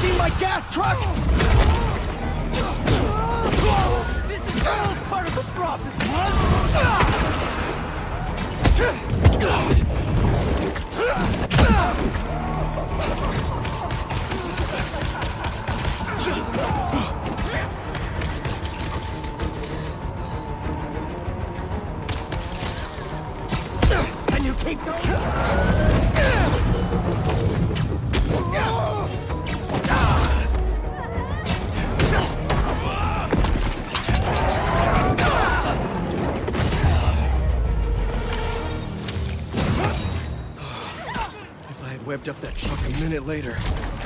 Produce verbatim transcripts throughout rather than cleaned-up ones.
seen my gas truck? This is all part of the prophecy. Can you keep going? Webbed up that truck a minute later.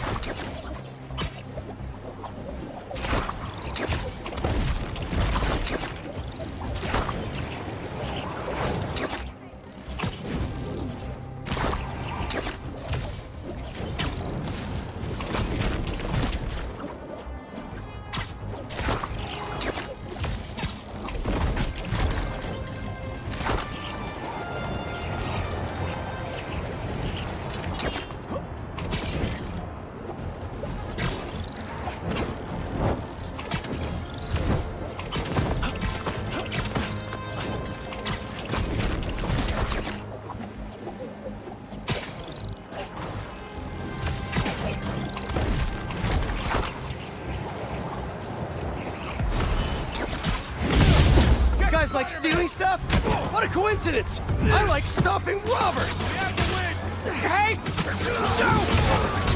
Like stealing stuff? What a coincidence! I like stopping robbers! We have to win! Hey! No!